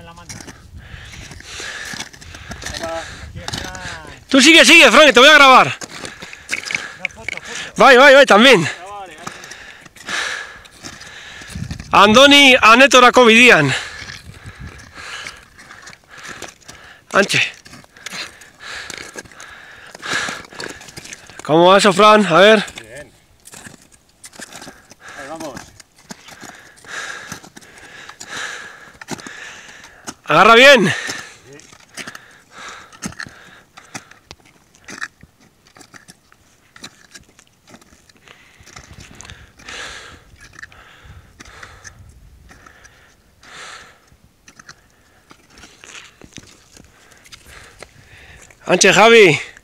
la mano. Tú sigue, Frank, te voy a grabar. Una foto. Vai, también. Andoni anetora covidian. Anche. ¿Cómo va eso, Fran? A ver. Bien. Ahí vamos. Agarra bien. Anche, Javi.